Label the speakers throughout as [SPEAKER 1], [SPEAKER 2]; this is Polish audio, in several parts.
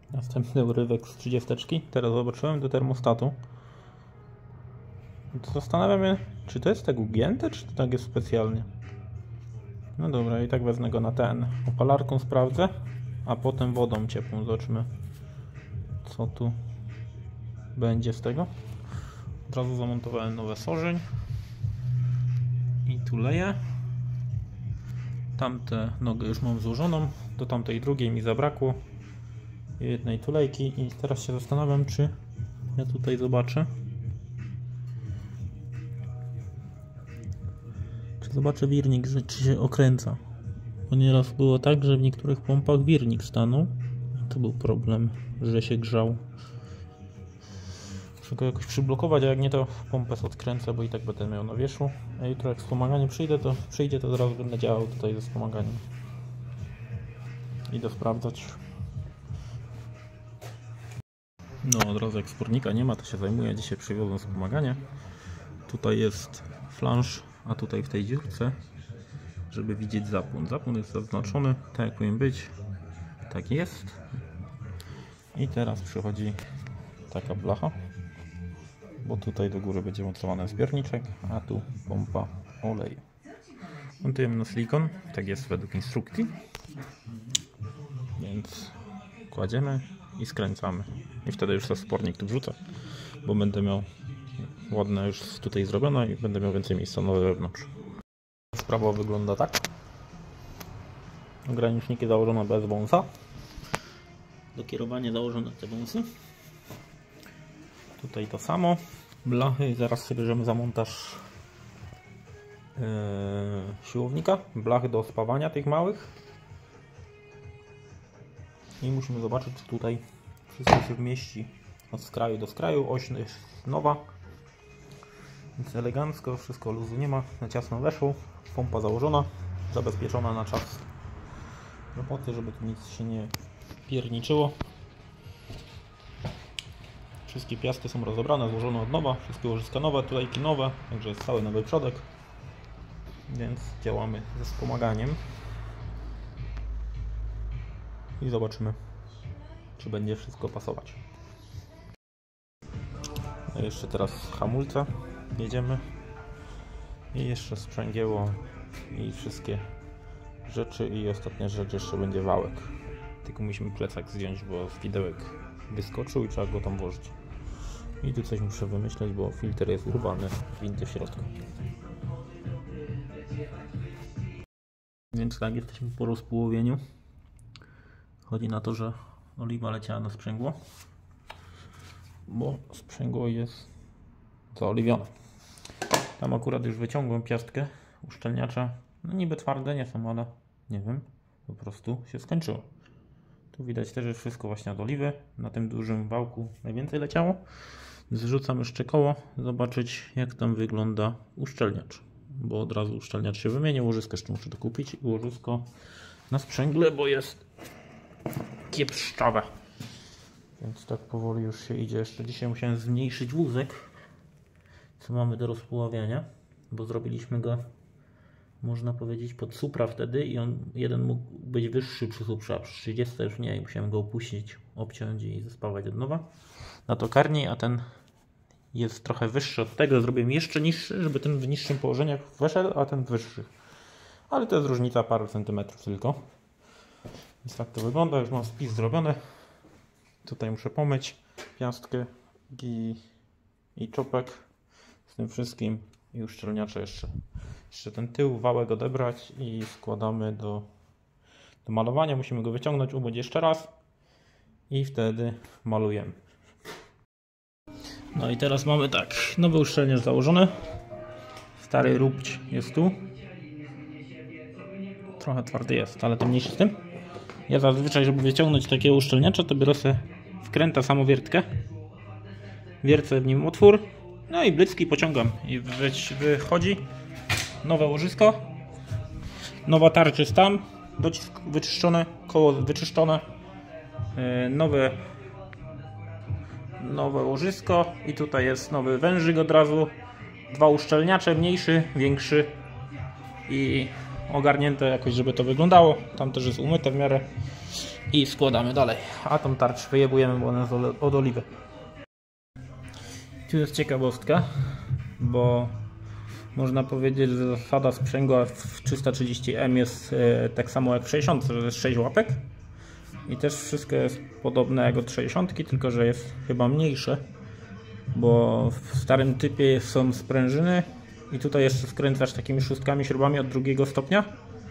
[SPEAKER 1] Następny urywek z 30. Teraz zobaczyłem do termostatu. Zastanawiam się, czy to jest tak ugięte, czy to tak jest specjalnie. No dobra, i tak wezmę go na ten. Opalarką sprawdzę, a potem wodą ciepłą zobaczymy, co tu będzie z tego. Od razu zamontowałem nowe sorzeń i tu leję. Tamtę nogę już mam złożoną, do tamtej drugiej mi zabrakło jednej tulejki i teraz się zastanawiam, czy ja tutaj zobaczę. Czy zobaczę wirnik, czy się okręca. Bo nieraz było tak, że w niektórych pompach wirnik stanął. To był problem, że się grzał. Muszę go jakoś przyblokować, a jak nie, to pompę odkręcę, bo i tak będę miał na wierzchu. A jutro jak wspomaganie przyjdzie, to zaraz będę działał tutaj ze wspomaganiem. Idę sprawdzać. No, od razu jak spornika nie ma, to się zajmuję. Dzisiaj przywiozłem wspomaganie. Tutaj jest flansz, a tutaj w tej dziurce, żeby widzieć zapłon. Zapłon jest zaznaczony, tak jak powinien być. Tak jest. I teraz przychodzi taka blacha, bo tutaj do góry będzie mocowany zbiorniczek, a tu pompa oleju. Montujemy na silikon, tak jest według instrukcji. Więc kładziemy i skręcamy. I wtedy już ten spornik tu wrzucę, bo będę miał ładne już tutaj zrobione i będę miał więcej miejsca na wewnątrz. Sprawa wygląda tak. Ograniczniki założone bez wąsa. Do kierowania założone te wąsy. Tutaj to samo. Blachy. Zaraz sobie bierzemy za montaż siłownika. Blachy do spawania tych małych. I musimy zobaczyć, czy tutaj wszystko się mieści od skraju do skraju. Oś jest nowa. Więc elegancko. Wszystko luzu nie ma. Na ciasno weszło. Pompa założona. Zabezpieczona na czas roboty, żeby tu nic się nie pierniczyło. Wszystkie piasty są rozebrane, złożone od nowa, wszystkie łożyska nowe, tulejki nowe, także jest cały nowy przodek. Więc działamy ze wspomaganiem i zobaczymy, czy będzie wszystko pasować. A jeszcze teraz hamulce jedziemy i jeszcze sprzęgieło i wszystkie rzeczy i ostatnia rzecz jeszcze będzie wałek. Tylko musimy plecak zdjąć, bo widełek wyskoczył i trzeba go tam włożyć. I tu coś muszę wymyśleć, bo filtr jest urwany, winty w środku. Więc tak, jesteśmy po rozpołowieniu. Chodzi na to, że oliwa leciała na sprzęgło, bo sprzęgło jest zaoliwione. Tam akurat już wyciągłem piastkę uszczelniacza. No niby twarde nie są, ale nie wiem, po prostu się skończyło. Tu widać też, że wszystko właśnie od oliwy. Na tym dużym wałku najwięcej leciało. Zrzucam jeszcze koło, zobaczyć jak tam wygląda uszczelniacz. Bo od razu uszczelniacz się wymienił, łożysko jeszcze muszę dokupić i łożysko na sprzęgle, bo jest kiepszczawe. Więc tak powoli już się idzie. Jeszcze dzisiaj musiałem zmniejszyć wózek, co mamy do rozpoławiania, bo zrobiliśmy go, można powiedzieć, pod supra wtedy i on jeden mógł być wyższy przy suprze, a przy 30 już nie i musiałem go opuścić, obciąć i zespawać od nowa na tokarni, a ten jest trochę wyższy od tego, zrobiłem jeszcze niższy, żeby ten w niższym położeniu weszedł, a ten wyższy. Ale to jest różnica paru centymetrów tylko. Więc tak to wygląda, już mam spis zrobiony. Tutaj muszę pomyć piastkę i czopek z tym wszystkim i uszczelniacze jeszcze ten tył, wałek odebrać i składamy do malowania. Musimy go wyciągnąć, umyć jeszcze raz i wtedy malujemy. No i teraz mamy tak, nowy uszczelniacz założony. Stary rubć jest tu. Trochę twardy jest, ale to mniejszy z tym. Ja zazwyczaj, żeby wyciągnąć takiego uszczelniacza, to biorę sobie wkręta samowiertkę. Wiercę w nim otwór. No i blyski pociągam i wychodzi nowe łożysko. Nowa tarcz jest tam. Docisk wyczyszczony, koło wyczyszczone. Nowe łożysko i tutaj jest nowy wężyk od razu. Dwa uszczelniacze, mniejszy, większy i ogarnięte jakoś, żeby to wyglądało. Tam też jest umyte w miarę i składamy dalej. A tą tarczę wyjebujemy, bo ona jest od oliwy. Tu jest ciekawostka, bo można powiedzieć, że zasada sprzęgła w 330M jest tak samo jak w 60, że jest 6 łapek. I też wszystko jest podobne jak od 60, tylko że jest chyba mniejsze, bo w starym typie są sprężyny i tutaj jeszcze skręcasz takimi szóstkami śrubami od drugiego stopnia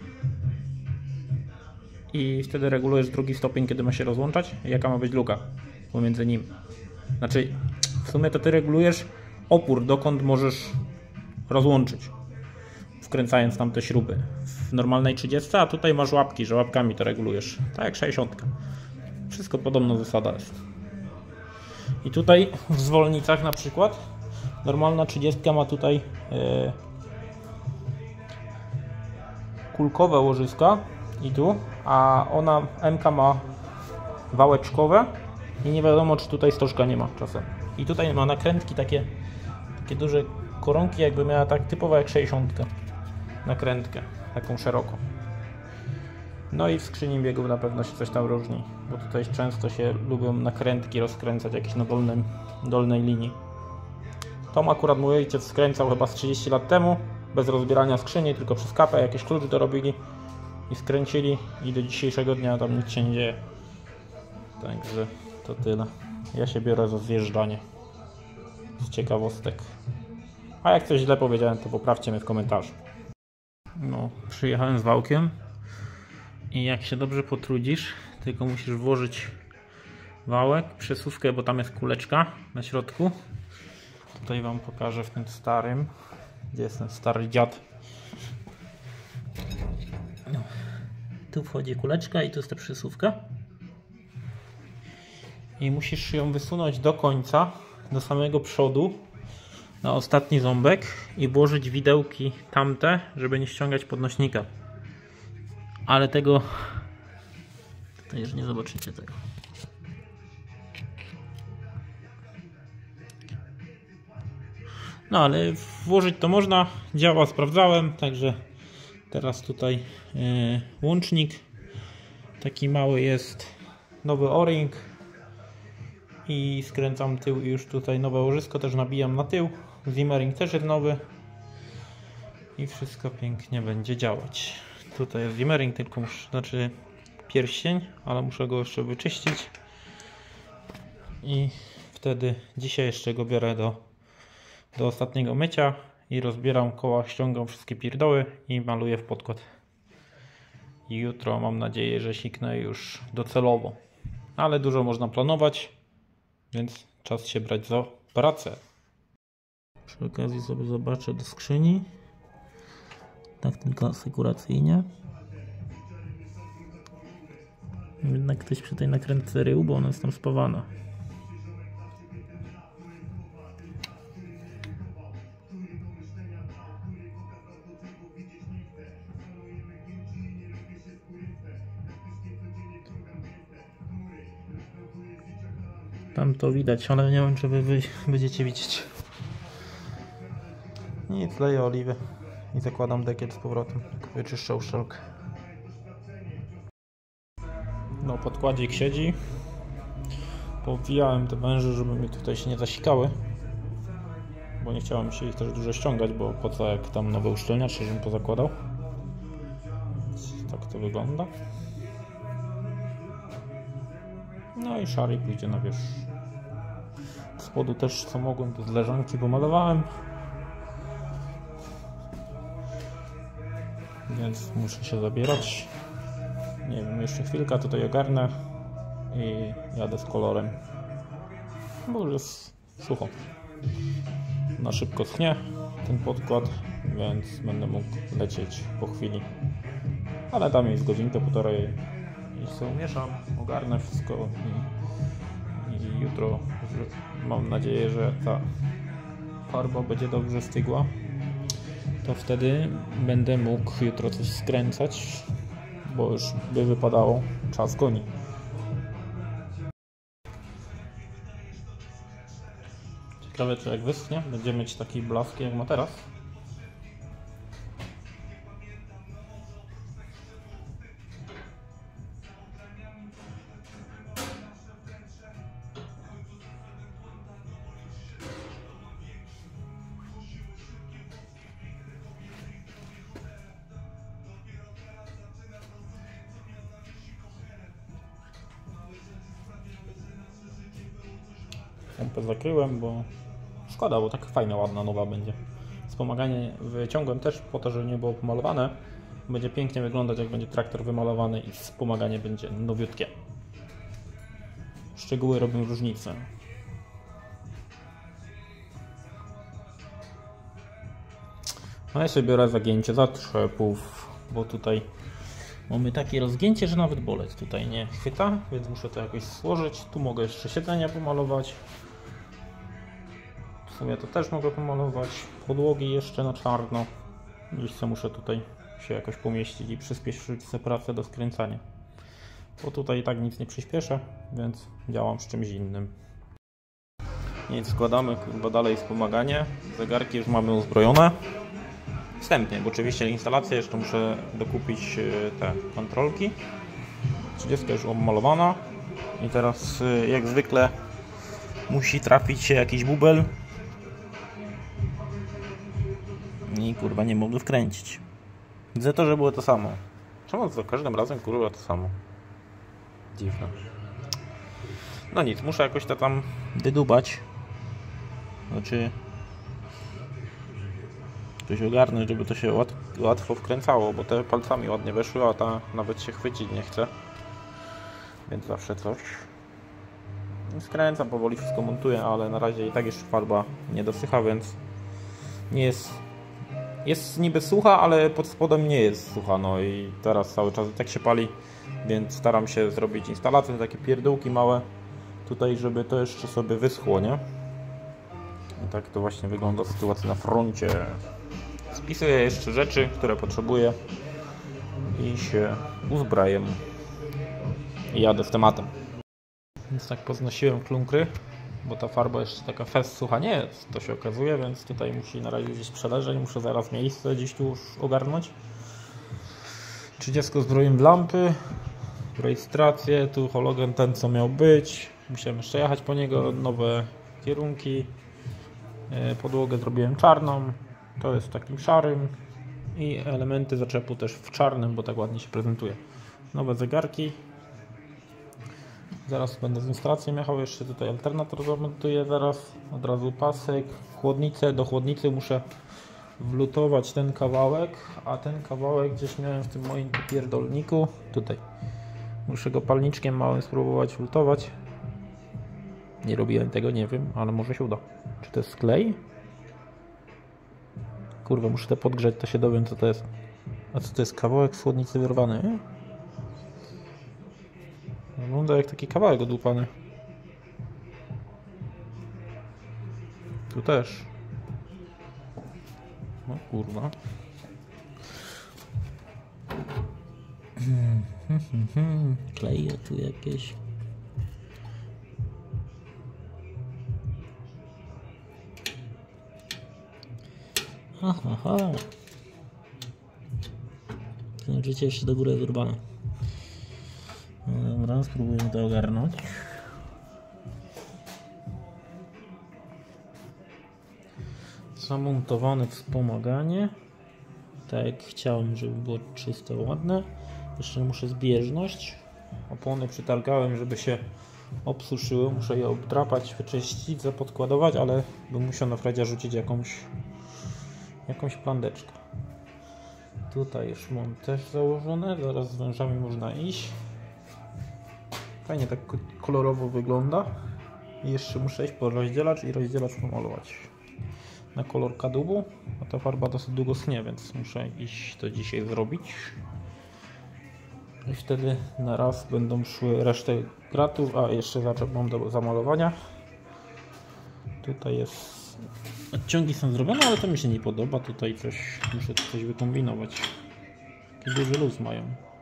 [SPEAKER 1] i wtedy regulujesz drugi stopień, kiedy ma się rozłączać i jaka ma być luka pomiędzy nim. Znaczy w sumie to ty regulujesz opór, dokąd możesz rozłączyć, wkręcając tam te śruby w normalnej 30, a tutaj masz łapki, że łapkami to regulujesz, tak jak 60. Wszystko podobna zasada jest. I tutaj w zwolnicach na przykład normalna 30 ma tutaj kulkowe łożyska i tu, a ona MK ma wałeczkowe i nie wiadomo, czy tutaj stożka nie ma czasem. I tutaj ma nakrętki takie duże koronki, jakby miała tak typowo jak 60 nakrętkę, taką szeroką. No i w skrzyni biegów na pewno się coś tam różni, bo tutaj często się lubią nakrętki rozkręcać jakieś na dolnej linii. Tom akurat mój ojciec skręcał chyba z 30 lat temu, bez rozbierania skrzyni, tylko przez kapę jakiś klucz dorobili i skręcili i do dzisiejszego dnia tam nic się nie dzieje. Także to tyle. Ja się biorę za zjeżdżanie z ciekawostek. A jak coś źle powiedziałem, to poprawcie mnie w komentarzu. No, przyjechałem z wałkiem i jak się dobrze potrudzisz, tylko musisz włożyć wałek, przesuwkę, bo tam jest kuleczka na środku. Tutaj wam pokażę w tym starym, gdzie jest ten stary dziad. No. Tu wchodzi kuleczka i tu jest ta przesuwka. I musisz ją wysunąć do końca, do samego przodu, na ostatni ząbek i włożyć widełki tamte, żeby nie ściągać podnośnika. Ale tego... Tutaj już nie zobaczycie tego. No ale włożyć to można, działa, sprawdzałem, także teraz tutaj łącznik taki mały jest, nowy o-ring i skręcam tył i już tutaj nowe łożysko też nabijam na tył, zimmering też jest nowy i wszystko pięknie będzie działać. Tutaj jest zimmering, tylko znaczy pierścień, ale muszę go jeszcze wyczyścić i wtedy dzisiaj jeszcze go biorę do ostatniego mycia i rozbieram koła, ściągam wszystkie pierdoły i maluję w podkład. I jutro mam nadzieję, że siknę już docelowo. Ale dużo można planować, więc czas się brać za pracę. Przy okazji sobie zobaczę do skrzyni. Tak tylko asekuracyjnie. Jednak ktoś przy tej nakrętce rył, bo ona jest tam spawana. Tam to widać, ale nie wiem, czy wy będziecie widzieć. Nic, leję oliwę i zakładam dekiel z powrotem. Wyczyszczę uszczelkę. No, podkładzik siedzi. Powijałem te węże, żeby mi tutaj się nie zasikały. Bo nie chciałem się ich też dużo ściągać, bo po co, jak tam nowe uszczelniacze, żebym pozakładał. Tak to wygląda. No i szary pójdzie na wierzch. Z spodu też co mogłem, to z leżanki pomalowałem. Więc muszę się zabierać. Nie wiem, jeszcze chwilkę tutaj ogarnę i jadę z kolorem. Bo już jest sucho. Na szybko schnie ten podkład, więc będę mógł lecieć po chwili. Ale tam jest godzinkę, półtorej i sobie mieszam, ogarnę wszystko i jutro mam nadzieję, że ta farba będzie dobrze stygła. To wtedy będę mógł jutro coś skręcać, bo już by wypadało, czas goni. Ciekawe, czy jak wyschnie, będzie mieć taki blask jak ma teraz. Pompę zakryłem, bo szkoda, bo tak fajna, ładna, nowa będzie. Wspomaganie wyciągłem też po to, żeby nie było pomalowane. Będzie pięknie wyglądać, jak będzie traktor wymalowany i wspomaganie będzie nowiutkie. Szczegóły robią różnicę. No ja sobie biorę zagięcie zatrzepów, bo tutaj mamy takie rozgięcie, że nawet bolec tutaj nie chwyta, więc muszę to jakoś złożyć. Tu mogę jeszcze siedzenia pomalować. W sumie to też mogę pomalować. Podłogi jeszcze na czarno. Gdzieś co muszę tutaj się jakoś pomieścić i przyspieszyć sobie pracę do skręcania. Bo tutaj i tak nic nie przyspieszę, więc działam z czymś innym. Nic, składamy chyba dalej wspomaganie. Zegarki już mamy uzbrojone. Wstępnie, bo oczywiście instalację jeszcze muszę dokupić te kontrolki. 30 już omalowana. I teraz jak zwykle musi trafić się jakiś bubel. I kurwa nie mogę wkręcić. Widzę to, że było to samo. Czemu za każdym razem kurwa to samo? Dziwne. No nic, muszę jakoś to tam wydubać. Znaczy coś ogarnąć, żeby to się łatwo wkręcało, bo te palcami ładnie weszły, a ta nawet się chwycić nie chce. Więc zawsze coś. Skręcam, powoli wszystko montuję, ale na razie i tak jeszcze farba nie dosycha, więc nie jest niby sucha, ale pod spodem nie jest sucha, no i teraz cały czas tak się pali, więc staram się zrobić instalację, takie pierdółki małe tutaj, żeby to jeszcze sobie wyschło, nie? I tak to właśnie wygląda sytuacja na froncie. Spisuję jeszcze rzeczy, które potrzebuję i się uzbrajam i jadę z tematem. Więc tak poznosiłem klunkry, bo ta farba jeszcze taka fest sucha nie jest, to się okazuje, więc tutaj musi na razie gdzieś przeleżeć, muszę zaraz miejsce gdzieś tu już ogarnąć. 30 zbrojem w lampy, rejestrację, tu hologen ten co miał być, musiałem jeszcze jechać po niego, nowe kierunki, podłogę zrobiłem czarną, to jest takim szarym i elementy zaczepu też w czarnym, bo tak ładnie się prezentuje. Nowe zegarki. Zaraz będę z instalacją jechał, jeszcze tutaj alternator zamontuję zaraz, od razu pasek, chłodnicę, do chłodnicy muszę wlutować ten kawałek, a ten kawałek gdzieś miałem w tym moim pierdolniku, tutaj. Muszę go palniczkiem małym spróbować wlutować. Nie robiłem tego, nie wiem, ale może się uda. Czy to jest klej? Kurwa, muszę to podgrzać, to się dowiem co to jest. A co to jest? Kawałek z chłodnicy wyrwany? Wygląda jak taki kawałek odłupany. Tu też. No kurwa. Kleje tu jakieś. Aha. Znaczy jeszcze do góry wyrwane. No dobra, spróbujemy to ogarnąć. Zamontowane wspomaganie. Tak jak chciałem, żeby było czyste, ładne. Jeszcze muszę zbieżność. Opony przytargałem, żeby się obsuszyły. Muszę je obdrapać, wyczyścić, zapodkładować, ale bym musiał na Fredzia rzucić jakąś plandeczkę. Tutaj już mam też założone. Zaraz z wężami można iść. Fajnie tak kolorowo wygląda. I jeszcze muszę iść po rozdzielacz i rozdzielacz pomalować na kolor kadłubu, a ta farba dosyć długo schnie, więc muszę iść to dzisiaj zrobić. I wtedy na raz będą szły resztę gratów, a jeszcze zaczep mam do zamalowania. Tutaj jest... Odciągi są zrobione, ale to mi się nie podoba. Tutaj muszę coś wykombinować. Taki duży luz mają.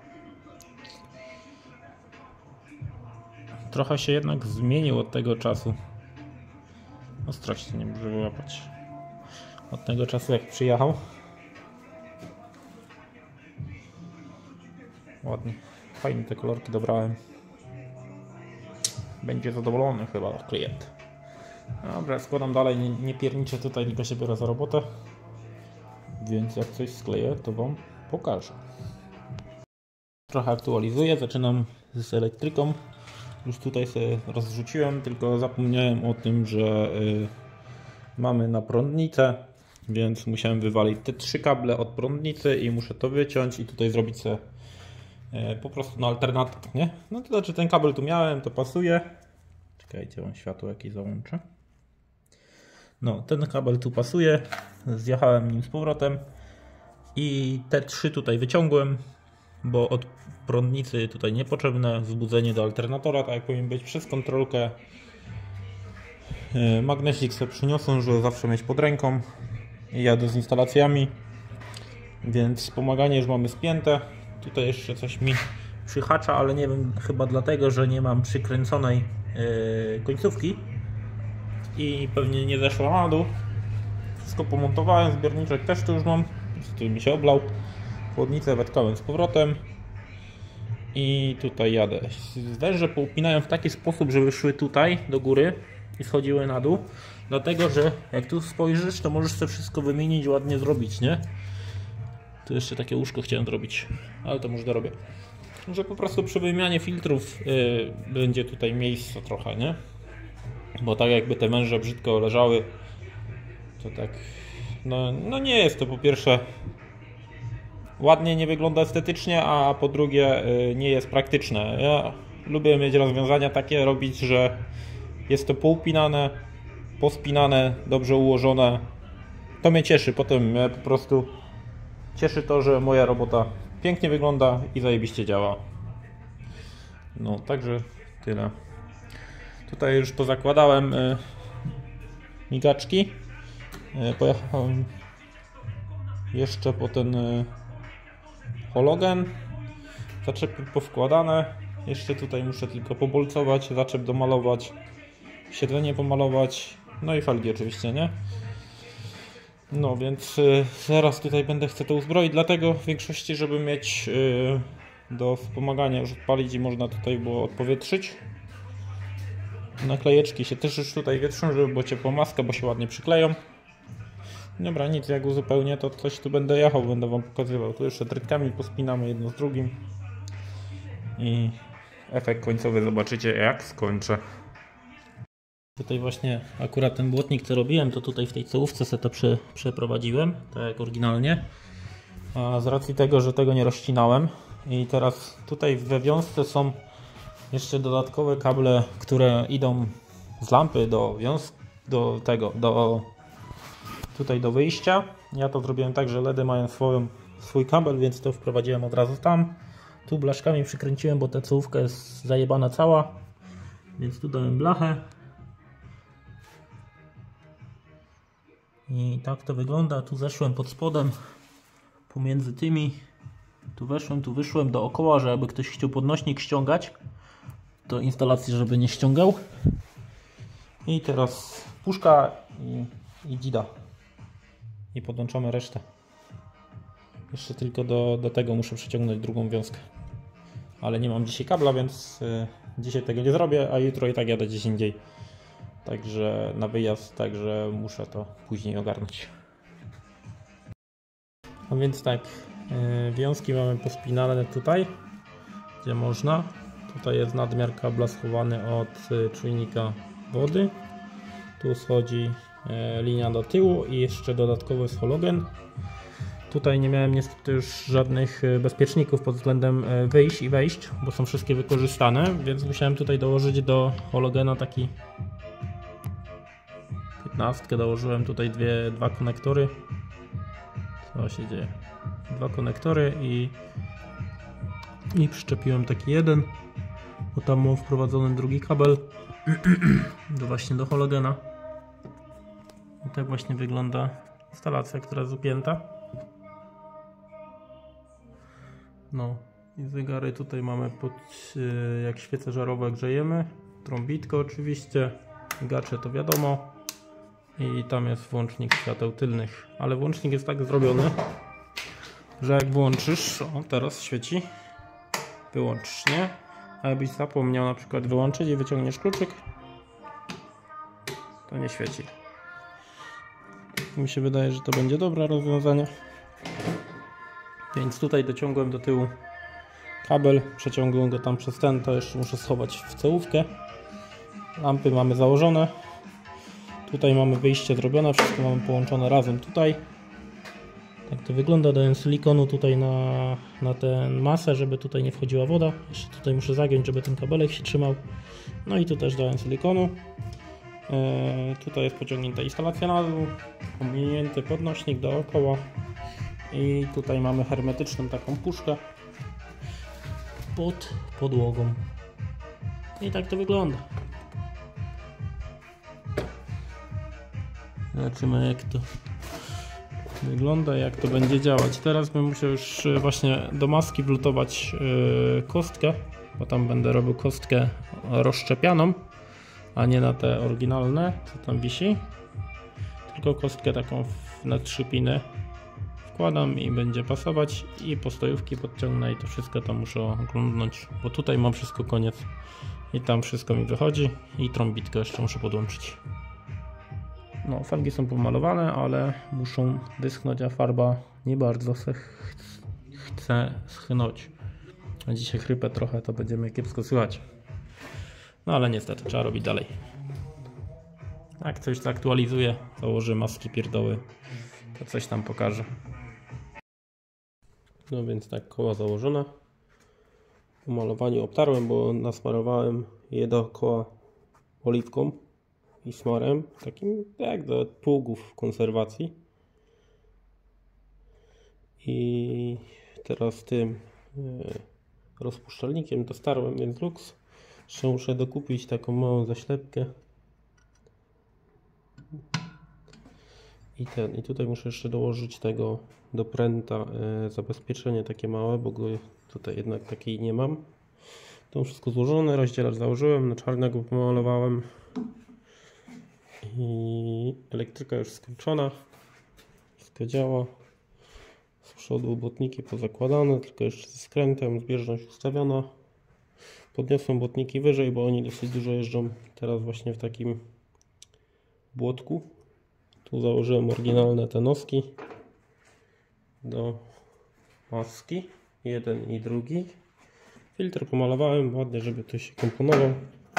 [SPEAKER 1] Trochę się jednak zmienił od tego czasu. Ostrości nie może wyłapać. Od tego czasu jak przyjechał. Ładnie. Fajnie te kolorki dobrałem. Będzie zadowolony chyba klient. Dobra, składam dalej. Nie pierniczę tutaj, tylko się biorę za robotę. Więc jak coś skleję, to wam pokażę. Trochę aktualizuję. Zaczynam z elektryką. już tutaj sobie rozrzuciłem, tylko zapomniałem o tym, że mamy na prądnicę, więc musiałem wywalić te 3 kable od prądnicy i muszę to wyciąć i tutaj zrobić sobie po prostu na alternatę, nie? No to znaczy ten kabel tu miałem, to pasuje. Czekajcie, mam światło jakieś załączę. No, ten kabel tu pasuje, zjechałem nim z powrotem i te 3 tutaj wyciągłem, bo od prądnicy tutaj niepotrzebne wzbudzenie do alternatora, tak jak powinien być, przez kontrolkę. Magnesik sobie przyniosłem, żeby zawsze mieć pod ręką i jadę z instalacjami, więc wspomaganie już mamy spięte. Tutaj jeszcze coś mi przyhacza, ale nie wiem, chyba dlatego, że nie mam przykręconej końcówki i pewnie nie zeszła na dół. Wszystko pomontowałem, zbiorniczek też tu już mam, tu mi się oblał. Chłodnicę wetkałem z powrotem i tutaj jadę. Węże poupinałem w taki sposób, żeby szły tutaj do góry i schodziły na dół, dlatego że jak tu spojrzysz, to możesz sobie wszystko wymienić, ładnie zrobić, nie? Tu jeszcze takie łóżko chciałem zrobić, ale to może dorobię. Że po prostu przy wymianie filtrów będzie tutaj miejsca trochę, nie? Bo tak jakby te węże brzydko leżały, to tak, no nie jest to po pierwsze ładnie, nie wygląda estetycznie, a po drugie nie jest praktyczne. Ja lubię mieć rozwiązania takie robić, że jest to poupinane, pospinane, dobrze ułożone. To mnie cieszy, potem mnie po prostu cieszy to, że moja robota pięknie wygląda i zajebiście działa. No, także tyle. Tutaj już pozakładałem migaczki. Pojechałem jeszcze po ten halogen. Zaczepy powkładane. Jeszcze tutaj muszę tylko pobolcować, zaczep domalować, siedzenie pomalować, no i felgi oczywiście, nie? No więc zaraz tutaj chcę to uzbroić, dlatego w większości, żeby mieć do wspomagania już odpalić i można tutaj było odpowietrzyć. Naklejeczki się też już tutaj wietrzą, żeby była ciepła maska, bo się ładnie przykleją. Dobra, nic, jak uzupełnię, to coś tu będę jechał, będę wam pokazywał. Tu jeszcze trytkami pospinamy jedno z drugim i efekt końcowy zobaczycie, jak skończę. Tutaj właśnie akurat ten błotnik, co robiłem, to tutaj w tej całówce sobie to przeprowadziłem, tak jak oryginalnie. A z racji tego, że tego nie rozcinałem i teraz tutaj we wiązce są jeszcze dodatkowe kable, które idą z lampy tutaj do wyjścia. Ja to zrobiłem tak, że LEDy mają swój kabel, więc to wprowadziłem od razu tam. Tu blaszkami przykręciłem, bo ta całówka jest zajebana cała, więc tu dałem blachę. I tak to wygląda. Tu zeszłem pod spodem pomiędzy tymi. Tu weszłem, tu wyszłem dookoła, że jakby ktoś chciał podnośnik ściągać, do instalacji, żeby nie ściągał. I teraz puszka i dzida. I podłączamy resztę. Jeszcze tylko do tego muszę przeciągnąć drugą wiązkę. Ale nie mam dzisiaj kabla, więc dzisiaj tego nie zrobię, a jutro i tak jadę gdzieś indziej. Także na wyjazd, także muszę to później ogarnąć. A więc tak, wiązki mamy pospinane tutaj, gdzie można. Tutaj jest nadmiar kabla schowany od czujnika wody. Tu schodzi linia do tyłu i jeszcze dodatkowy jest halogen. Tutaj nie miałem niestety już żadnych bezpieczników pod względem wyjść i wejść, bo są wszystkie wykorzystane, więc musiałem tutaj dołożyć do halogena taki 15, dołożyłem tutaj dwa konektory. Co się dzieje? 2 konektory i przyczepiłem taki jeden, bo tam mam wprowadzony drugi kabel właśnie do halogena. I tak właśnie wygląda instalacja, która jest upięta. No i zegary tutaj mamy jak świece żarowe grzejemy, trąbitko oczywiście, gacze to wiadomo i tam jest włącznik świateł tylnych, ale włącznik jest tak zrobiony, że jak włączysz, o teraz świeci, wyłączysz, nie? A jakbyś zapomniał na przykład wyłączyć i wyciągniesz kluczyk, to nie świeci. Mi się wydaje, że to będzie dobre rozwiązanie. Więc tutaj dociągłem do tyłu
[SPEAKER 2] kabel, przeciągłem go tam przez ten, to jeszcze muszę schować w cewówkę. Lampy mamy założone. Tutaj mamy wyjście zrobione, wszystko mamy połączone razem tutaj. Tak to wygląda, dałem silikonu tutaj na tę masę, żeby tutaj nie wchodziła woda. Jeszcze tutaj muszę zagiąć, żeby ten kabelek się trzymał. No i tu też dałem silikonu. Tutaj jest pociągnięta instalacja na dół, ominięty podnośnik dookoła. I tutaj mamy hermetyczną taką puszkę pod podłogą. I tak to wygląda. Zobaczymy, jak to wygląda, jak to będzie działać. Teraz bym musiał już właśnie do maski wlutować kostkę, bo tam będę robił kostkę rozszczepianą, a nie na te oryginalne, co tam wisi, tylko kostkę taką na 3 piny wkładam i będzie pasować, i postojówki podciągnę i to wszystko tam muszę oglądnąć, bo tutaj mam wszystko koniec i tam wszystko mi wychodzi i trąbitkę jeszcze muszę podłączyć. No, felgi są pomalowane, ale muszą wyschnąć, a farba nie bardzo chce schnąć. A dzisiaj chrypę trochę, to będziemy kiepsko słychać. No ale niestety, trzeba robić dalej. Jak coś zaktualizuje, założy maski pierdoły, to coś tam pokaże. No więc tak, koła założone. Po malowaniu obtarłem, bo nasmarowałem je dookoła oliwką i smarem, takim jak do pługów konserwacji. I teraz tym rozpuszczalnikiem to starłem, więc luks. Jeszcze muszę dokupić taką małą zaślepkę. I tutaj muszę jeszcze dołożyć tego do pręta zabezpieczenie takie małe, bo go tutaj jednak takiej nie mam. To wszystko złożone, rozdzielacz założyłem, na czarnego pomalowałem. I elektryka już skończona, wszystko działa. Z przodu błotniki pozakładane, tylko jeszcze ze skrętem, zbieżność ustawiona. Podniosłem błotniki wyżej, bo oni dosyć dużo jeżdżą teraz właśnie w takim błotku. Tu założyłem oryginalne te noski do maski, jeden i drugi. Filtr pomalowałem ładnie, żeby to się komponował.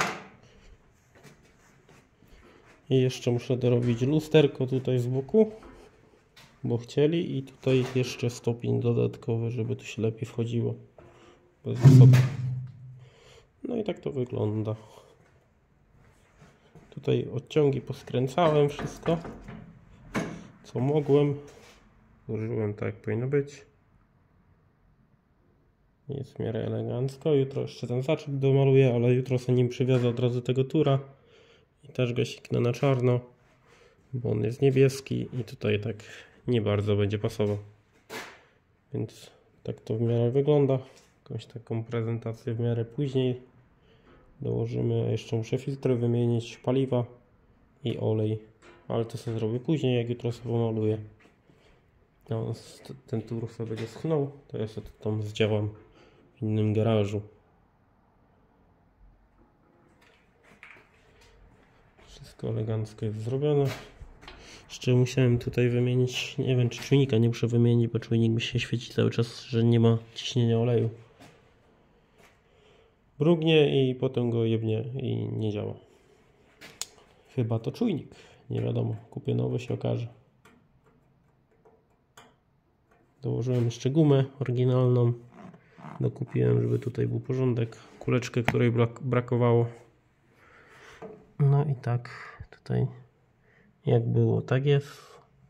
[SPEAKER 2] I jeszcze muszę dorobić lusterko tutaj z boku, bo chcieli, i tutaj jeszcze stopień dodatkowy, żeby to się lepiej wchodziło. Bez wysoko. No i tak to wygląda. Tutaj odciągi poskręcałem wszystko, co mogłem. Złożyłem tak, jak powinno być. Jest w miarę elegancko. Jutro jeszcze ten zaczep domaluję, ale jutro sobie nim przywiozę od razu tego tura. I też go siknę na czarno, bo on jest niebieski i tutaj tak nie bardzo będzie pasował. Więc tak to w miarę wygląda. Jakąś taką prezentację w miarę później dołożymy. A jeszcze muszę filtry wymienić, paliwa i olej. Ale to sobie zrobię później, jak jutro sobie pomaluję. No, ten tur sobie będzie schnął, to ja sobie to tam zdziałam w innym garażu. Wszystko elegancko jest zrobione. Jeszcze musiałem tutaj wymienić, nie wiem czy czujnika nie muszę wymienić, bo czujnik mi się świeci cały czas, że nie ma ciśnienia oleju. Brugnie i potem go jebnie i nie działa. Chyba to czujnik, nie wiadomo, kupię nowy, się okaże. Dołożyłem jeszcze gumę oryginalną, dokupiłem, żeby tutaj był porządek, kuleczkę, której brakowało. No i tak tutaj jak było, tak jest.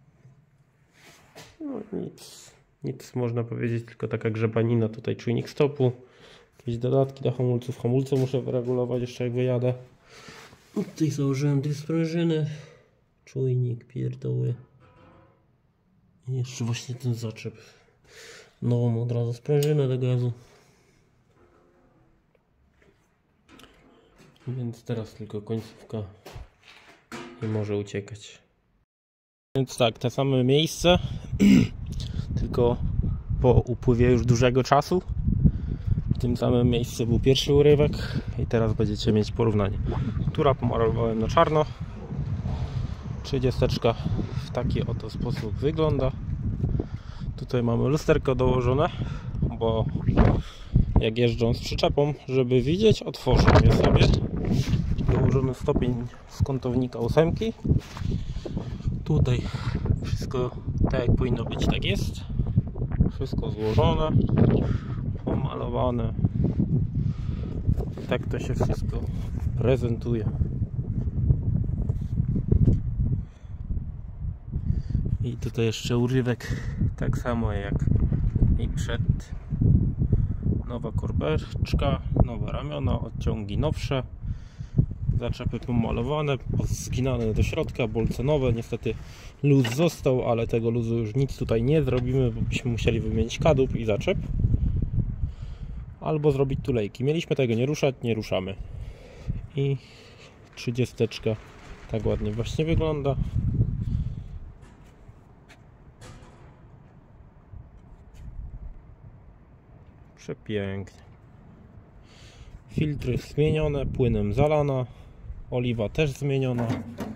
[SPEAKER 2] No nic można powiedzieć, tylko taka grzebanina, tutaj czujnik stopu, jakieś dodatki do hamulców, hamulce muszę wyregulować jeszcze jak wyjadę. Tutaj założyłem dwie sprężyny, czujnik pierdoły i jeszcze właśnie ten zaczep. Nową od razu sprężynę do gazu. Więc teraz tylko końcówka i może uciekać. Więc tak, te same miejsce, tylko po upływie już dużego czasu. W tym samym miejscu był pierwszy urywek i teraz będziecie mieć porównanie. Tura pomalowałem na czarno. 30 w taki oto sposób wygląda. Tutaj mamy lusterko dołożone, bo jak jeżdżą z przyczepą, żeby widzieć, otworzę je sobie. Dołożony stopień z kątownika 8. Tutaj wszystko tak jak powinno być, tak jest. Wszystko złożone, pomalowane. Tak to się wszystko prezentuje. I tutaj jeszcze urywek, tak samo jak i przed. Nowa korbeczka, nowe ramiona, odciągi nowsze, zaczepy pomalowane, zginane do środka, bolce nowe. Niestety luz został, ale tego luzu już nic tutaj nie zrobimy, bo byśmy musieli wymienić kadłub i zaczep albo zrobić tulejki. Mieliśmy tego nie ruszać, nie ruszamy. I 30 tak ładnie właśnie wygląda. Przepięknie. Filtry zmienione, płynem zalana, oliwa też zmieniona,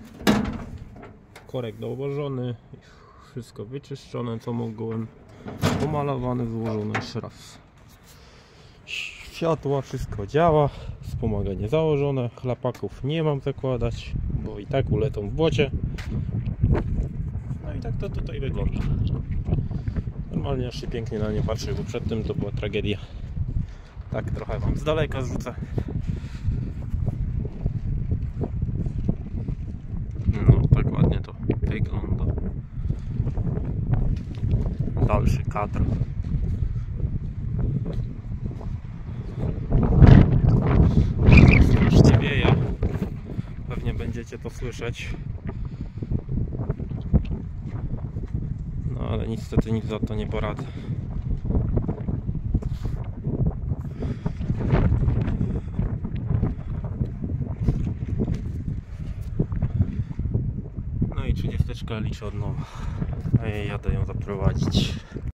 [SPEAKER 2] korek dołożony, wszystko wyczyszczone co mogłem, pomalowane, złożone jeszcze raz. Światła, wszystko działa, wspomaganie założone, chlapaków nie mam zakładać, bo i tak ulecą w błocie. No i tak to tutaj wygląda. Normalnie aż się pięknie na nie patrzy, bo przedtem to była tragedia. Tak trochę wam z daleka zrzucę. No tak ładnie to wygląda. Dalszy kadr. Strasznie wieje. Pewnie będziecie to słyszeć. No ale niestety nic za to nie poradzę. No i 30 liczę od nowa. A ja jadę ją zaprowadzić.